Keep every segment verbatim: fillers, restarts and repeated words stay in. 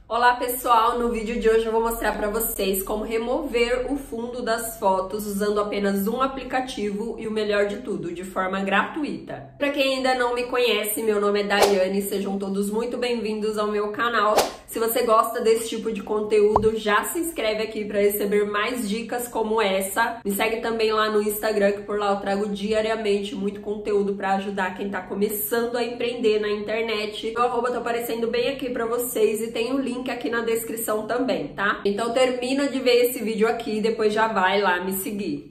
Olá pessoal, no vídeo de hoje eu vou mostrar para vocês como remover o fundo das fotos usando apenas um aplicativo e o melhor de tudo, de forma gratuita. Para quem ainda não me conhece, meu nome é Daiane, sejam todos muito bem-vindos ao meu canal. Se você gosta desse tipo de conteúdo, já se inscreve aqui para receber mais dicas como essa. Me segue também lá no Instagram, que por lá eu trago diariamente muito conteúdo para ajudar quem tá começando a empreender na internet. Meu arroba tá aparecendo bem aqui para vocês e tem o link aqui na descrição também, tá? Então termina de ver esse vídeo aqui e depois já vai lá me seguir.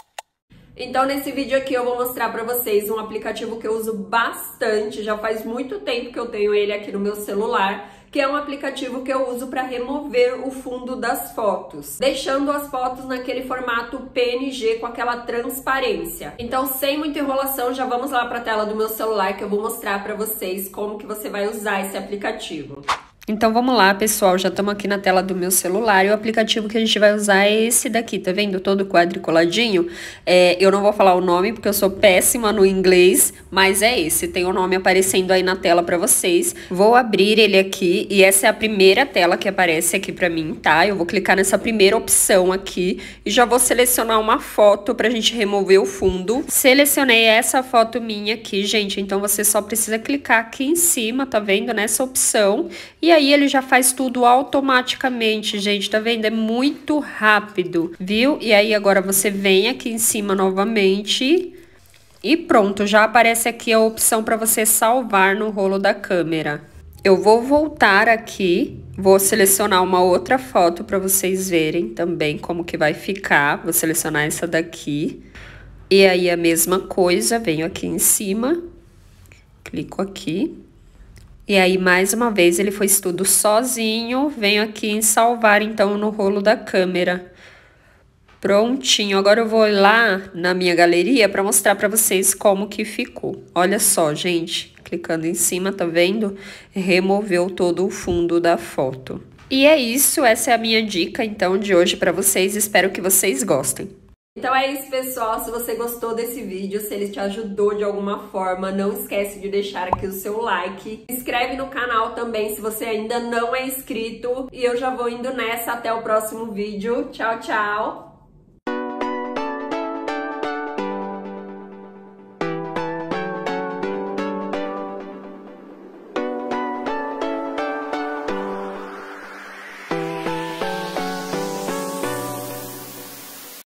Então nesse vídeo aqui eu vou mostrar pra vocês um aplicativo que eu uso bastante, já faz muito tempo que eu tenho ele aqui no meu celular, que é um aplicativo que eu uso para remover o fundo das fotos, deixando as fotos naquele formato P N G com aquela transparência. Então, sem muita enrolação, já vamos lá para a tela do meu celular que eu vou mostrar para vocês como que você vai usar esse aplicativo. Então vamos lá, pessoal, já estamos aqui na tela do meu celular e o aplicativo que a gente vai usar é esse daqui, tá vendo? Todo quadriculadinho. É, eu não vou falar o nome porque eu sou péssima no inglês, mas é esse, tem o nome aparecendo aí na tela pra vocês. Vou abrir ele aqui e essa é a primeira tela que aparece aqui pra mim, tá? Eu vou clicar nessa primeira opção aqui e já vou selecionar uma foto pra gente remover o fundo. Selecionei essa foto minha aqui, gente, então você só precisa clicar aqui em cima, tá vendo? Nessa opção e aí ele já faz tudo automaticamente, gente, tá vendo? É muito rápido, viu? E aí agora você vem aqui em cima novamente e pronto, já aparece aqui a opção para você salvar no rolo da câmera. Eu vou voltar aqui, vou selecionar uma outra foto para vocês verem também como que vai ficar. Vou selecionar essa daqui. E aí a mesma coisa, venho aqui em cima, clico aqui. E aí, mais uma vez, ele fez tudo sozinho. Venho aqui em salvar, então, no rolo da câmera. Prontinho. Agora eu vou lá na minha galeria para mostrar para vocês como que ficou. Olha só, gente. Clicando em cima, tá vendo? Removeu todo o fundo da foto. E é isso. Essa é a minha dica, então, de hoje para vocês. Espero que vocês gostem. Então é isso, pessoal, se você gostou desse vídeo, se ele te ajudou de alguma forma, não esquece de deixar aqui o seu like. Se inscreve no canal também se você ainda não é inscrito. E eu já vou indo nessa, até o próximo vídeo. Tchau, tchau!